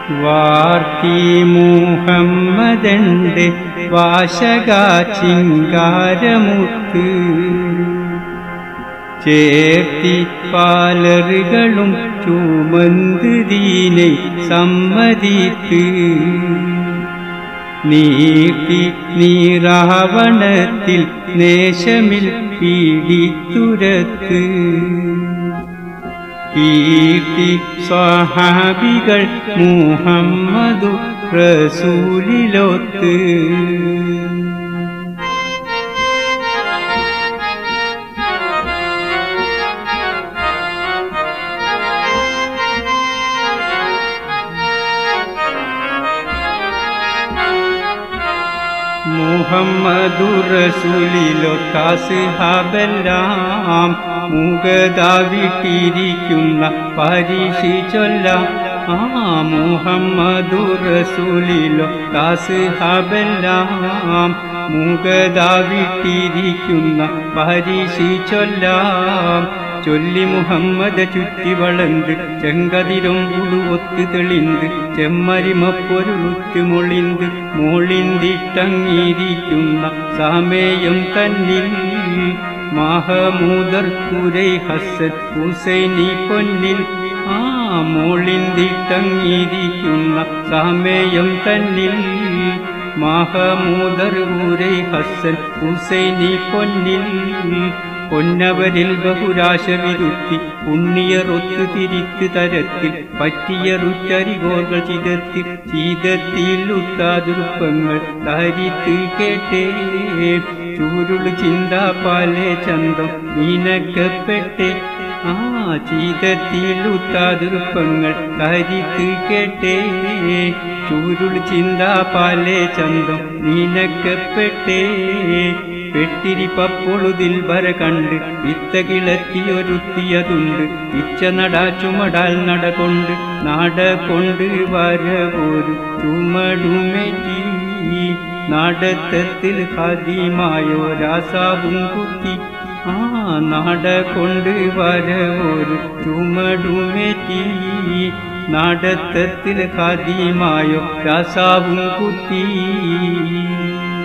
വാർത്തി മുഹമ്മദന്റെ വാശക ചിങ്കാരമുത്ത് ചേർത്തി പാലറുകളും ചുമന്ത് ദീനെ സമ്മതിത്ത് നീർത്തി നീറാവണത്തിൽ നേശമിൽ പീഡിത്തുരത്ത് കീർത്തി സ്വഹാബികൾ മുഹമ്മദു റസൂലിലൊത്ത് മുഹമ്മദു റസൂലിലൊത്ത അസ്ഹാബെല്ലാം മുഖതാവിട്ടിരിക്കുന്ന പരീക്ഷിച്ചൊല്ലാം മുഹമ്മദു റസൂലിലൊത്ത അസ്ഹാബെല്ലാം മുഖതാവിട്ടിരിക്കുന്ന പരീക്ഷിച്ചൊല്ലാം ചൊല്ലി മുഹമ്മദ് ചുറ്റി വളർന്ന് ചെങ്കതിരൊമ്പുളു ഒത്തു തെളിന്ത് ചെമ്മരിമപ്പൊരുളുത്തു മൊളിന്ത് മോളിന്തിട്ടങ്ങിയിരിക്കുന്ന സമയം തന്നിൽ മഹമൂദർ കുരൈ ഹസൻ ഹുസൈനി പൊന്നിൽ മോളിന്തിട്ടങ്ങിയിരിക്കുന്ന സമയം തന്നിൽ മഹമൂദർ കുരൈ ഹസൻ ഹുസൈനി പൊന്നിൽ പൊന്നവരിൽ ബഹുരാശ വിരുത്തി പുണ്യറൊത്തു തിരിത്ത് തരത്തിൽ പറ്റിയ റുറ്റരികോകൾ ചിതത്തിൽ ചീതത്തിൽ ഉത്താതുരുപ്പങ്ങൾ തരിത്ത് കേട്ടേ ചൂരുള് ചിന്താപാലെ ചന്തം നീനക്കപ്പെട്ടെ ചീതത്തിൽ ഉത്താതുരുപ്പങ്ങൾ തരിത്ത് കേട്ടേ ചൂരുള് ചിന്താപാലെ ചന്തം നീനക്കപ്പെട്ടേ പെട്ടിരിപ്പപ്പൊഴുതിൽ വര കണ്ട് വിത്ത കിളത്തിയൊരുത്തിയതുണ്ട് ഇച്ച നടാ ചുമടാൽ നടകൊണ്ട് നടകൊണ്ട് വരവൊരു ചുമടുമേറ്റി നാടത്തത്തിൽ ഹാദിമായോ രാസാവും കുത്തി നടകൊണ്ട് വരവൊരു ചുമടുമേറ്റി നാടത്തത്തിൽ ഹാദിമായോ രാസാവും കുത്തി